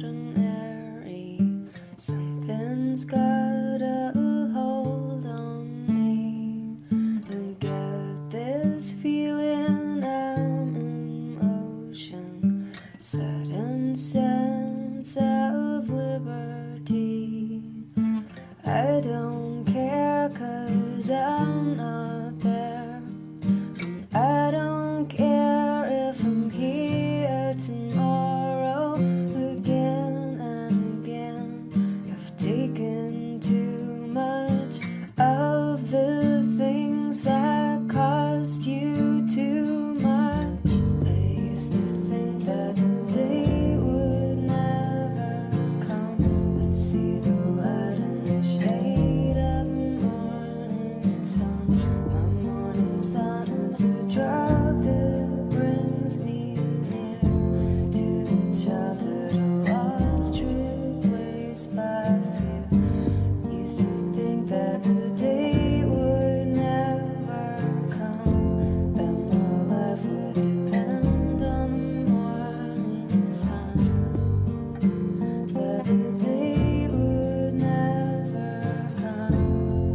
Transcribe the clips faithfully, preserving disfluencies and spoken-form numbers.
extraordinary. Something's got a hold on me. I get this feeling I'm in motion, sudden sense of liberty. I don't care 'cause I'm not there, and I don't care if I'm here tomorrow. Again and again, I've taken too much of the things that cost you too much. I used to think that the day would never come. Let's see the light in the shade of the morning sun. My morning sun is a drug that brings me near to the childhood I lost, replaced by fear. Used to think that the day would never come, that my life would depend on the morning sun, that the day would never come.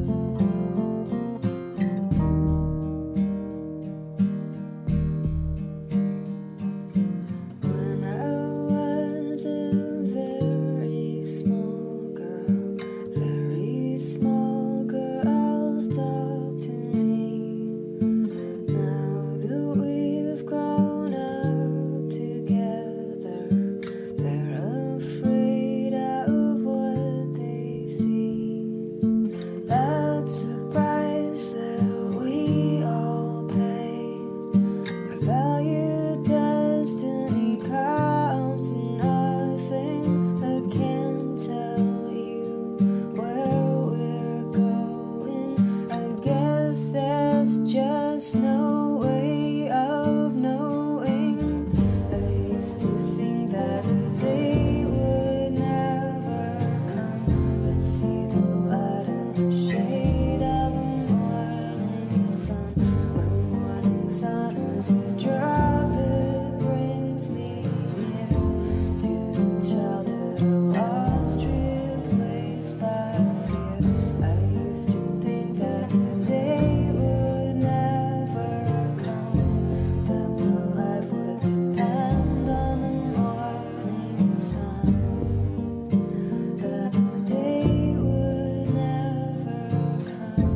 When I was a very small girl, very small girls talk to me. Now that we've grown up together, they're afraid of what they see. That's the price that we all pay. The value destiny comes to nothing. I can't tell you where we're going. I guess there's just no way of knowing. I used to think that the day would never come. Let's see the light in the shade of the morning sun. My morning sun is a drug that brings me near to the childhood I lost, replaced by fear. I used to think that the day would never come, that my life would depend on the morning sun, that the day would never come.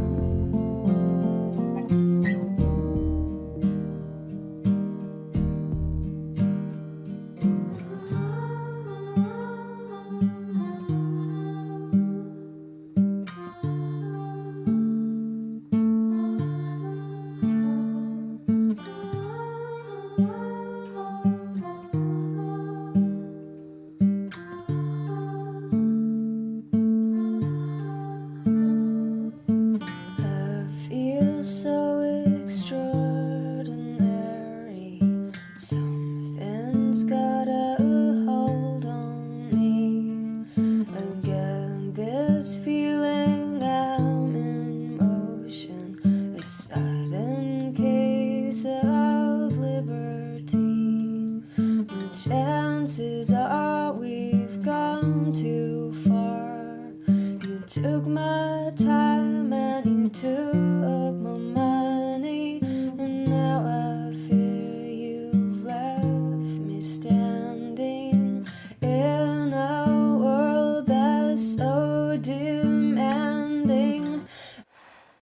I feel so extraordinary. Something's got a hold on me. Again, this feeling I'm in motion, a sudden case of liberty. The chances are we've gone too far. You took my time and you took